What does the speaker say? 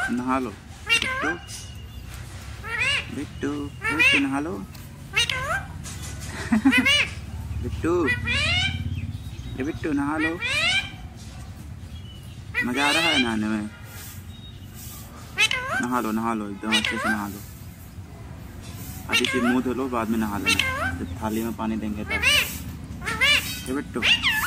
नहा लो बिट्टू, बिट्टू बिट्टू नहा लो। बिट्टू, ये बिट्टू नहा लो। मजा आ रहा है नहाने में? नहा लो एकदम अच्छे से नहा लो। अभी से मुंह धो लो, बाद में नहा लेना जब थाली में पानी देंगे तब। ये बिट्टू।